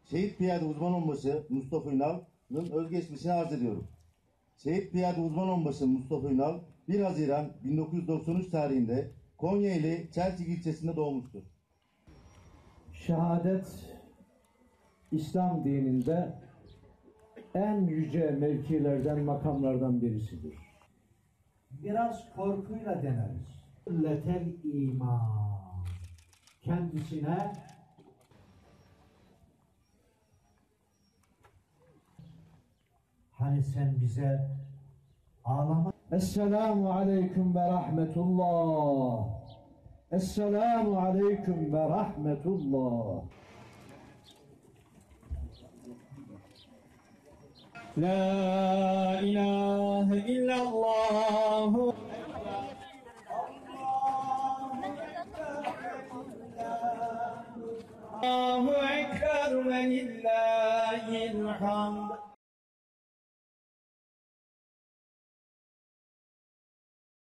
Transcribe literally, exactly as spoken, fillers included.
Şehit Piyade Uzman Onbaşı Mustafa Ünal'ın özgeçmişini arz ediyorum. Şehit Piyade Uzman Onbaşı Mustafa Ünal bir Haziran bin dokuz yüz doksan üç tarihinde Konya ili Çeltik ilçesinde doğmuştur. Şehadet, İslam dininde en yüce mevkilerden, makamlardan birisidir. Biraz korkuyla deneriz. Letel iman. Kendisine hani sen bize ağlama. Esselamu aleyküm ve rahmetullah. Esselamu aleyküm ve rahmetullah. La ilahe illallah. Allahu ekber ve lillahil hamd.